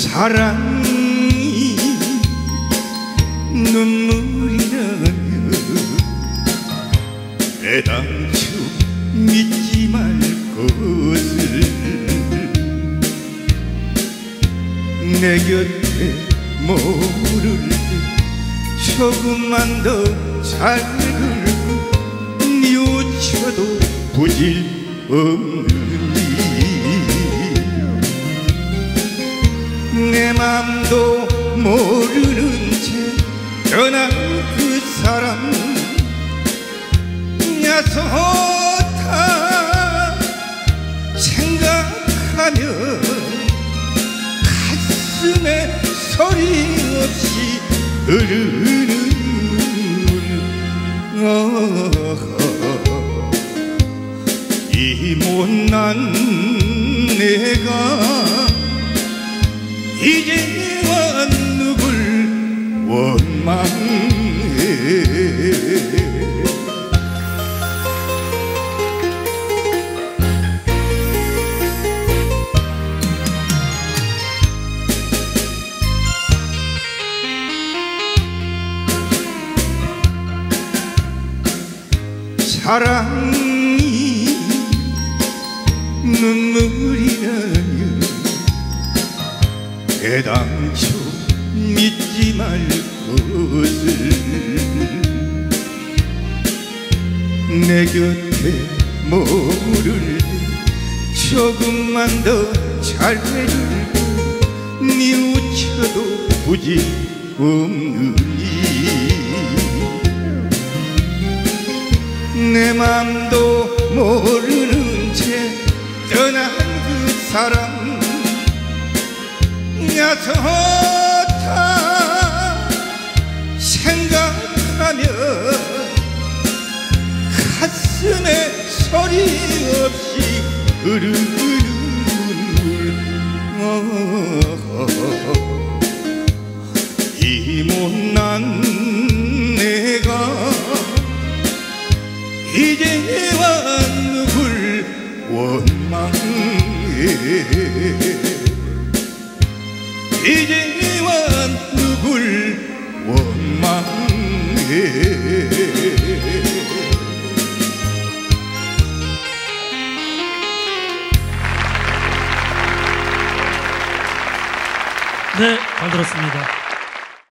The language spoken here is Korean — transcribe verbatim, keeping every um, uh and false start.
사랑이 눈물이라며 애당초 믿지 말 것을 내 곁에 모를 조금만 더 잘 긁고 뉘우쳐도 부질 없는 내 맘도 모르는 채 떠난 그 사람 야속다 생각하며 가슴에 소리 없이 흐르는 이 못난 내가 이제와 누굴 원망해. 사랑이 눈물이라며 애당초 믿지 말 것을 내 곁에 모를 조금만 더 잘해주고 뉘우쳐도 부질 없느니 내 맘도 모르는 채 떠난 그 사람 야속다 생각하며 가슴에 소리 없이 흐르는 눈물 이 못난 내가 이제와 누굴 원망해. 이제와 누굴 원망해. 네, 잘 들었습니다.